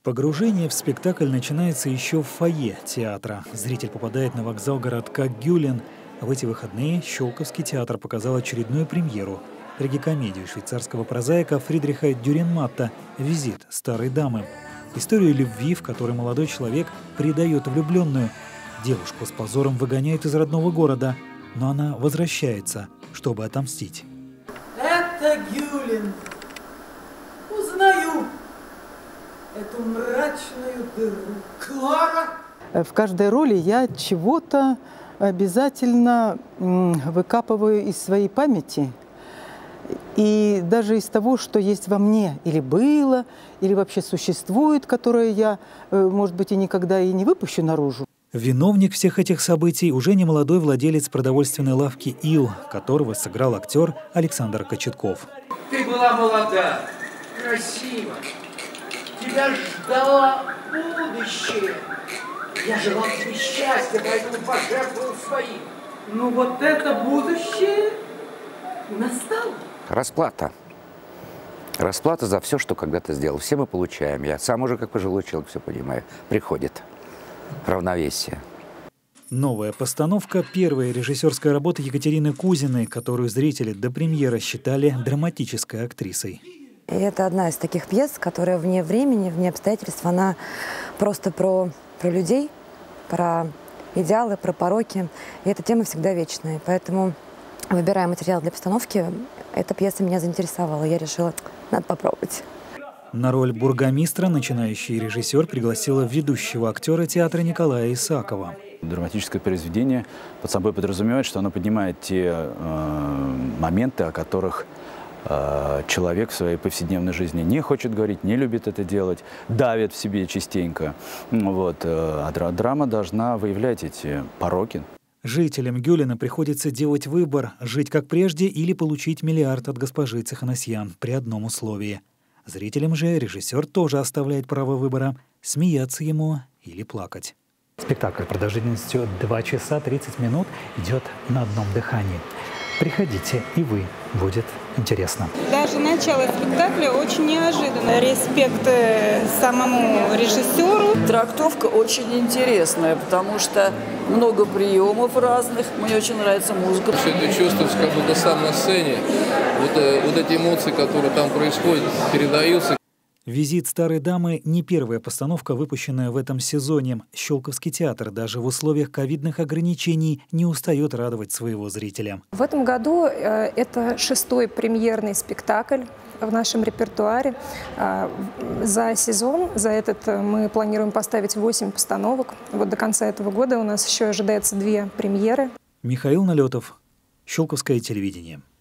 Погружение в спектакль начинается еще в фойе театра. Зритель попадает на вокзал городка Гюлен. В эти выходные Щелковский театр показал очередную премьеру – трагикомедию швейцарского прозаика Фридриха Дюрренматта «Визит старой дамы». Историю любви, в которой молодой человек предает влюбленную. Девушку с позором выгоняют из родного города, но она возвращается, чтобы отомстить. Это Гюлен. Узнаю эту мрачную дыру. Клара! В каждой роли я чего-то обязательно выкапываю из своей памяти. И даже из того, что есть во мне, или было, или вообще существует, которое я, может быть, и никогда и не выпущу наружу. Виновник всех этих событий уже немолодой владелец продовольственной лавки «Ил», которого сыграл актер Александр Кочетков. Ты была молода, красива. Тебя ждало будущее. Я желал тебе счастья, поэтому пожертвовал своим. Ну вот это будущее настало. Расплата. Расплата за все, что когда-то сделал. Все мы получаем. Я сам уже как пожилой человек все понимаю. Приходит равновесие. Новая постановка – первая режиссерская работа Екатерины Кузиной, которую зрители до премьеры считали драматической актрисой. И это одна из таких пьес, которая вне времени, вне обстоятельств. Она просто про людей, про идеалы, про пороки. И эта тема всегда вечная. Поэтому, выбирая материал для постановки, эта пьеса меня заинтересовала. Я решила, надо попробовать. На роль бургомистра начинающий режиссер пригласила ведущего актера театра Николая Исакова. Драматическое произведение под собой подразумевает, что оно поднимает те моменты, о которых человек в своей повседневной жизни не хочет говорить, не любит это делать, давит в себе частенько. Вот. А драма должна выявлять эти пороки. Жителям Гюлена приходится делать выбор – жить как прежде или получить миллиард от госпожи Цеханасьян при одном условии. Зрителям же режиссер тоже оставляет право выбора – смеяться ему или плакать. Спектакль продолжительностью 2 часа 30 минут идет на одном дыхании. Приходите, и вы. Будет интересно. Даже начало спектакля очень неожиданно. Респект самому режиссеру. Трактовка очень интересная, потому что много приемов разных. Мне очень нравится музыка. Все это чувствуется, как будто сам на сцене. Вот эти эмоции, которые там происходят, передаются. «Визит старой дамы» — не первая постановка, выпущенная в этом сезоне. Щелковский театр даже в условиях ковидных ограничений не устает радовать своего зрителя. В этом году это 6-й премьерный спектакль в нашем репертуаре. За сезон, за этот мы планируем поставить 8 постановок. Вот до конца этого года у нас еще ожидается 2 премьеры. Михаил Налетов, Щелковское телевидение.